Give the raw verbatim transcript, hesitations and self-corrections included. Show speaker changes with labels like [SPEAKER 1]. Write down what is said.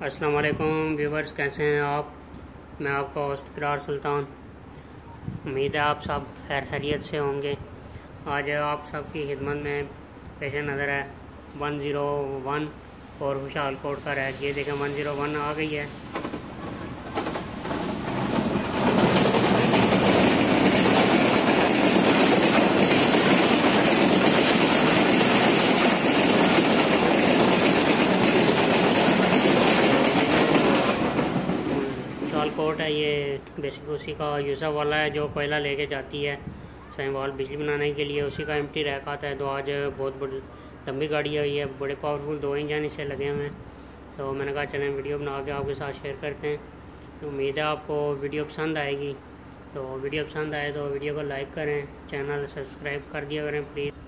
[SPEAKER 1] अस्सलाम वालेकुम व्यूवर्स, कैसे हैं आप। मैं आपका होस्ट करार सुल्तान। उम्मीद है आप सब खैर खैरियत से होंगे। आज आप सब की खिदमत में पेश नज़र है वन ज़ीरो वन और खुशहाल कोट का रैक। ये देखें वन ज़ीरो वन आ गई है। खुशहाल कोट है, ये बेसिक उसी का यूज़र वाला है जो कोयला लेके जाती है साइवाल बिजली बनाने के लिए। उसी का एम्प्टी रैक आता है। तो आज बहुत बड़ी लंबी गाड़ी हुई है, बड़े पावरफुल दो इंजन इससे लगे हुए हैं। तो मैंने कहा चलें वीडियो बना के आपके साथ शेयर करते हैं। तो उम्मीद है आपको वीडियो पसंद आएगी। तो वीडियो पसंद आए तो वीडियो को लाइक करें, चैनल सब्सक्राइब कर दिया करें प्लीज़।